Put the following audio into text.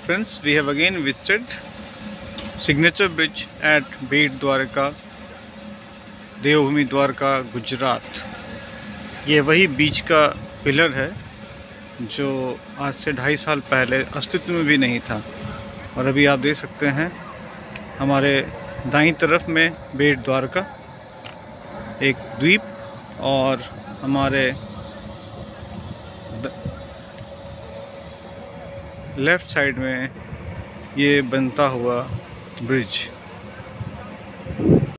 Friends, we have again visited signature bridge at बेट द्वारका, देवभूमि द्वारका, गुजरात। ये वही बीच का पिलर है जो आज से 2.5 साल पहले अस्तित्व में भी नहीं था। और अभी आप देख सकते हैं हमारे दाईं तरफ में बेट द्वारका एक द्वीप और हमारे लेफ़्ट साइड में ये बनता हुआ ब्रिज।